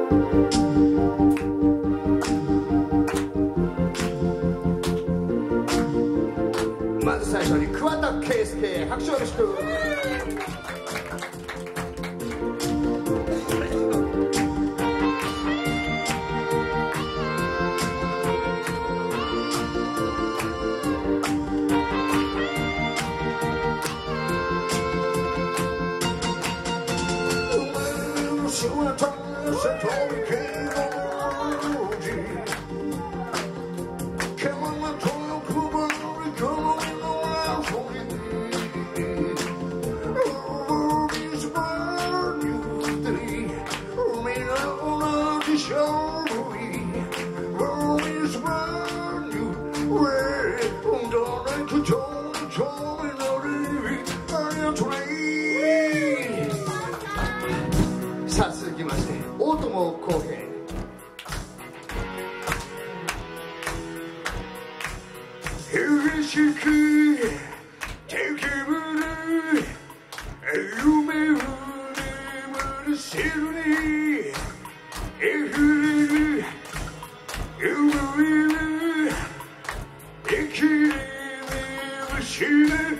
まず最初に桑田佳祐、拍手よろしく。さあ続きまして大友康平。嬉しく手ぶる夢を眠るせるに溢れる夢を生きるしない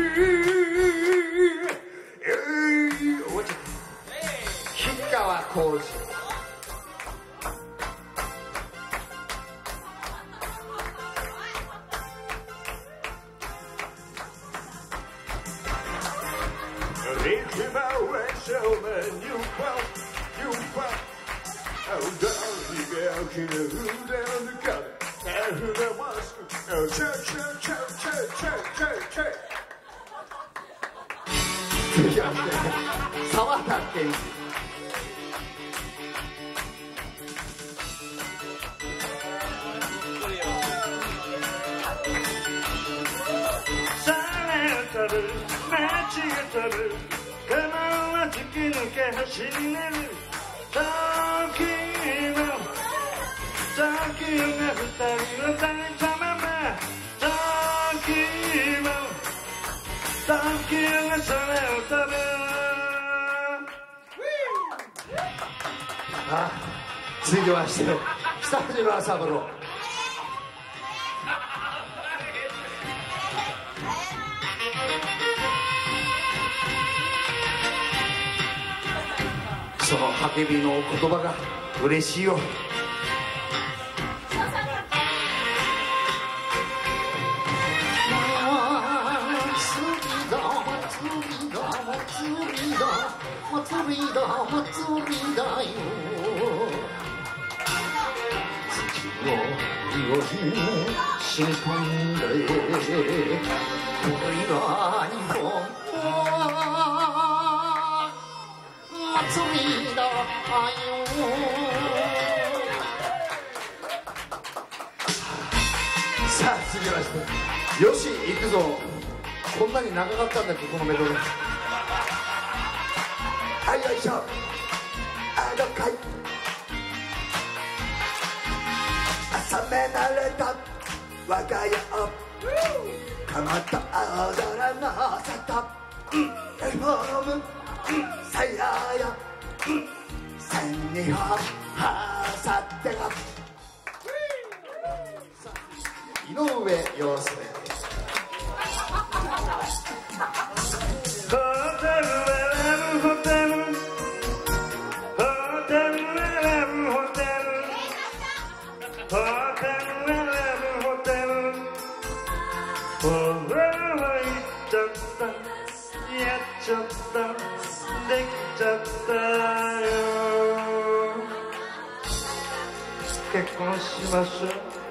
吉川晃司。続きまして沢田研二。間違えたる我慢は突き抜け走り出る時が二人の抱いたまま時がそれを飛ぶ。続きまして北島三郎。その叫びの言葉が嬉しいよ。祭りだよ月のより心配で恋が日本祭りだよ。さあ続きましてよし行くぞ。こんなに長かったんだっけこのメドレー。はいよいしょあの回朝め慣れた我が家をかまと踊らなせたユニフォームさやや千里はさってが井上陽水。ちょっとできちゃったよ。結婚しましょう。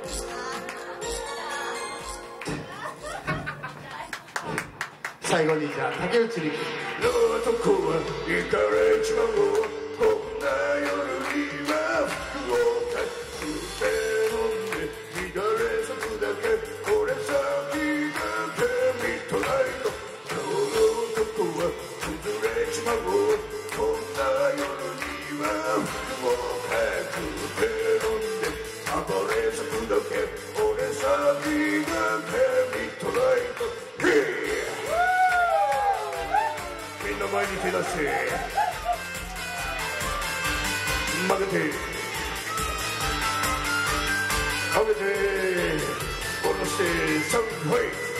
最後にじゃあ竹内力。の男は行かれちまう。こんな夜には服を隠して飲んで乱れ咲くだけこれ先だけ見とないと。こんな夜には服を隠して飲んで暴れ咲くだけ俺先だけ見とないと。みんな前に手出して曲げて上げて下ろしてサウンドファイ